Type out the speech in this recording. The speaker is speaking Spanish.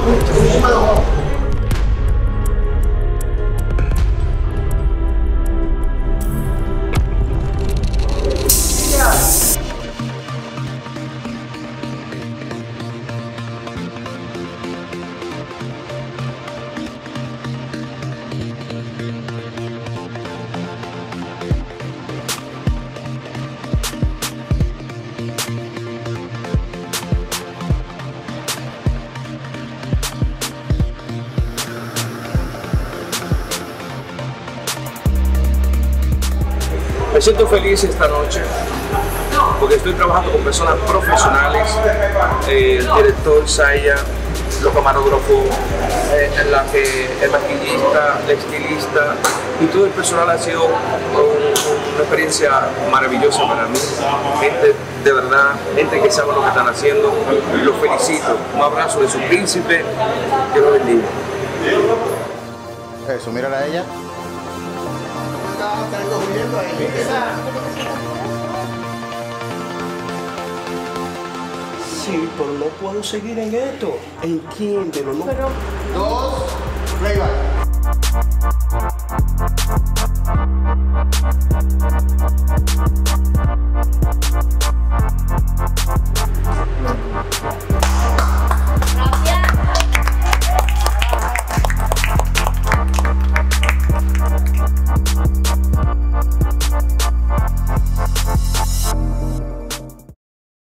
Me siento feliz esta noche porque estoy trabajando con personas profesionales, el director Saya, los camarógrafos, el maquillista, el estilista y todo el personal. Ha sido una experiencia maravillosa para mí. Gente de verdad, gente que sabe lo que están haciendo. Los felicito. Un abrazo de su príncipe. Dios lo bendiga. Eso, mírala a ella. Sí, pero no puedo seguir en esto. Entiéndelo, ¿no? Dos, playback.